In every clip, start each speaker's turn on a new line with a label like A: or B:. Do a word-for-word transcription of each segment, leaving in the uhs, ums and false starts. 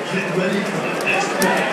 A: Get ready for the next match.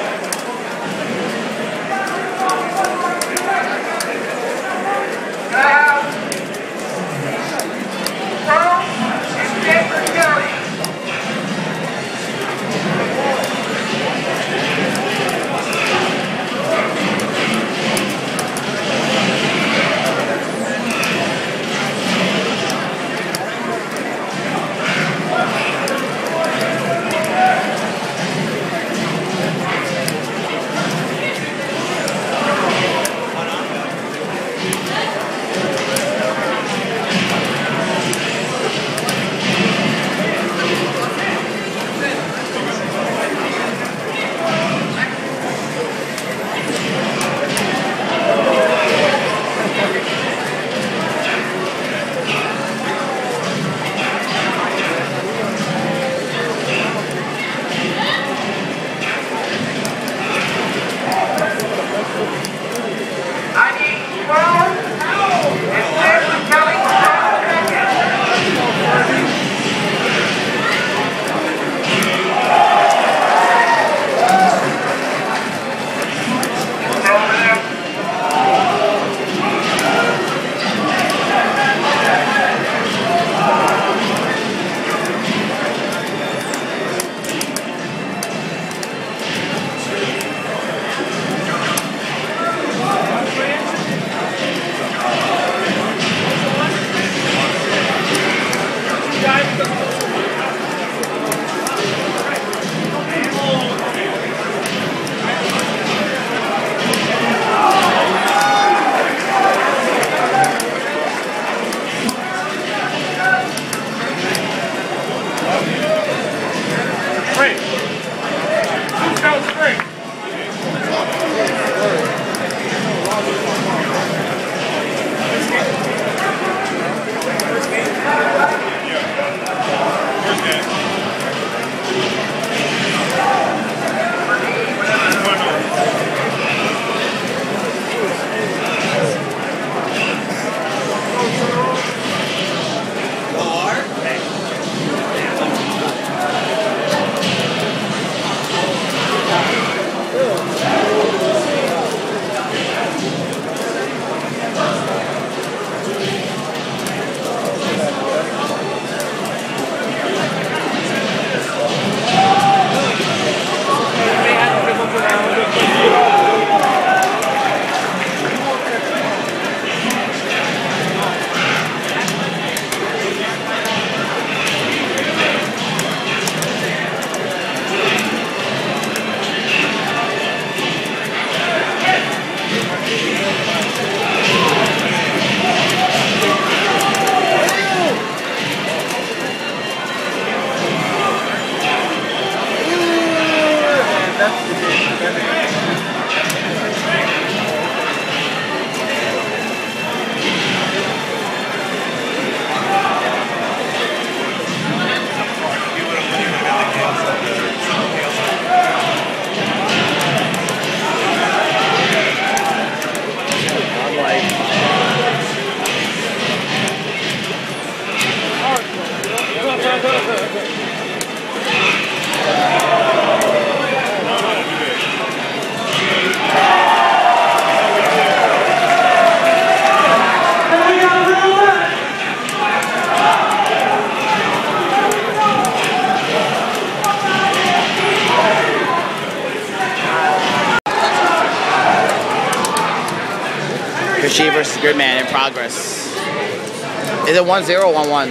B: Rishi versus Gridman in progress. Is it one zero or one one?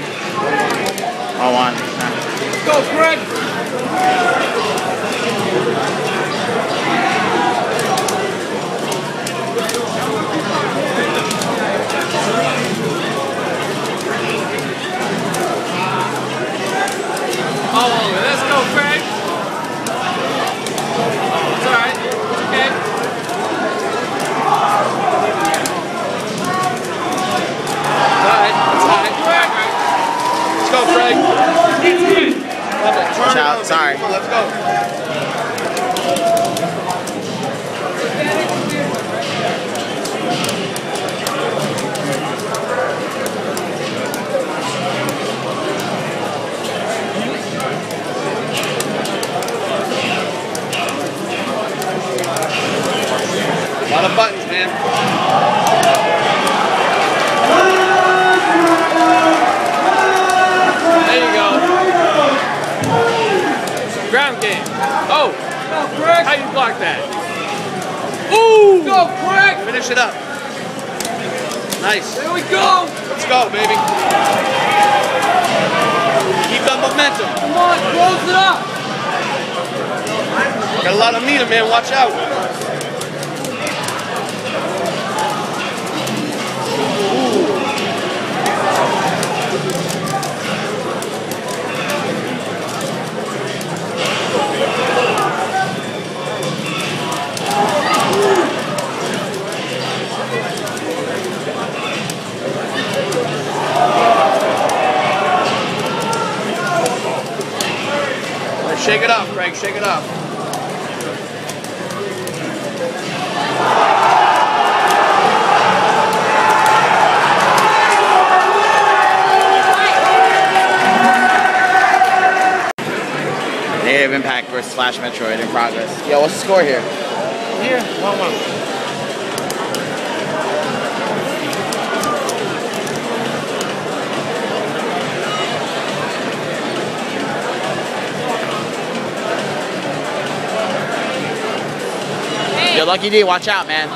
B: one one.
C: Let's go, Greg! All over. Let's go, Craig. It's alright. It's okay. It's alright. It's alright. Let's go, Craig.
B: Watch out. Sorry.
C: Let's go. Oh! Go, Greg! How you block that? Ooh! Go, Greg!
B: Finish it up. Nice.
C: There we go!
B: Let's go, baby. Keep that momentum.
C: Come on, close it up!
B: Got a lot of meter, man. Watch out. Shake it up, Craig. Shake it up. Negative Impact versus Flash Metroid in progress. Yo, what's the score here?
C: Here, one one.
B: Yo, Lucky D, watch out, man.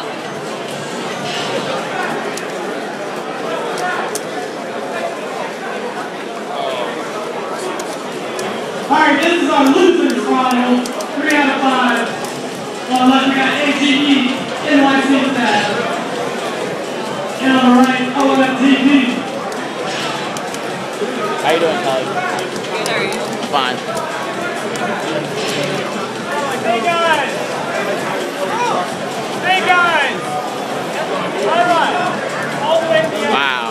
A: Alright, this is our losers final. Three out of five. On the left, we got A G E, N Y C Staff. And on the right, O L F T P.
B: How you doing, Kelly?
D: Good, how are you?
B: Fine.
A: Hey guys! Hey guys! Alright! All the way to the end.
B: Wow.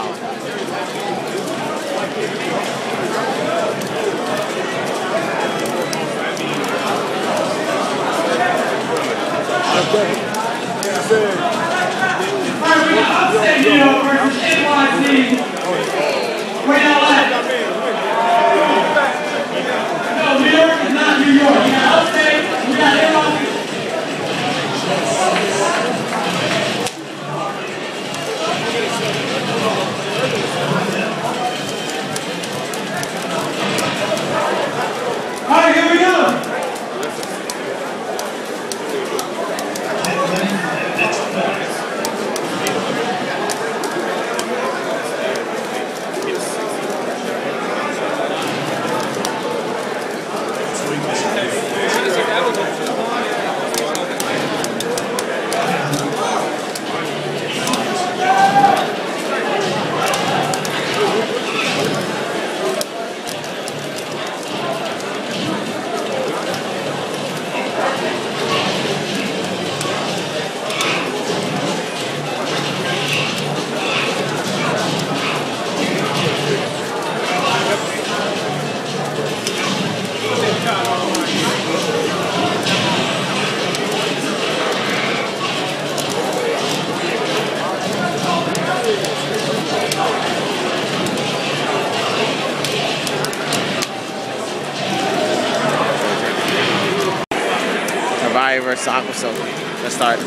A: Alright, we got Upstate New York versus N Y C. Wait out left. No, New York is not New York. We got Upstate, we got N Y C. Alright, here we go.
B: Hawaii versus Aqua Silk. Let's start.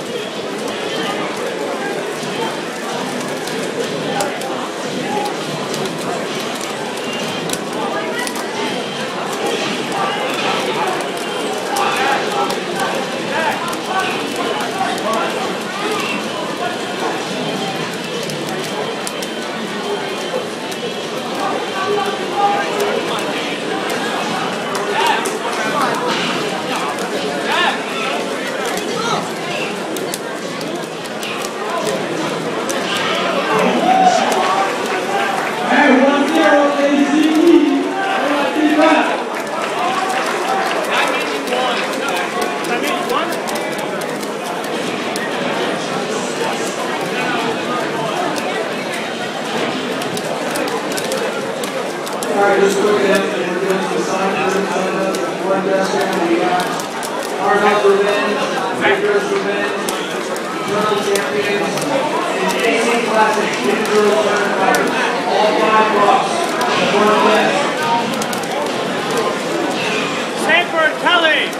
A: Alright, just quickly, we're doing some sign for one restaurant. We got Hard Knock Revenge, Vigorous Revenge, Eternal Champions, and A C Classic Kid Girl Tournament. All five blocks. One left.
C: Sanford Kelly!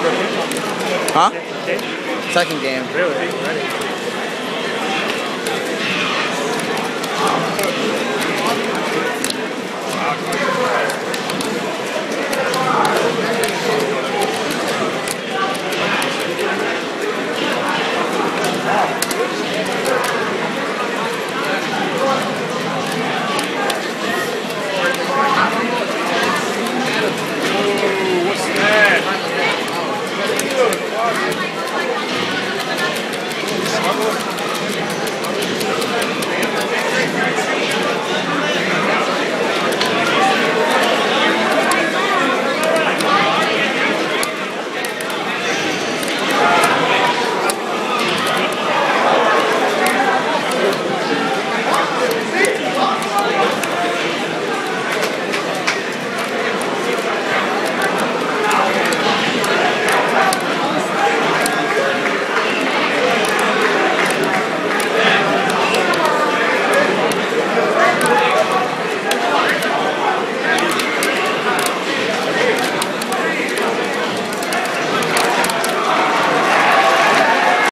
B: Huh? Second game.
C: Really? What's that?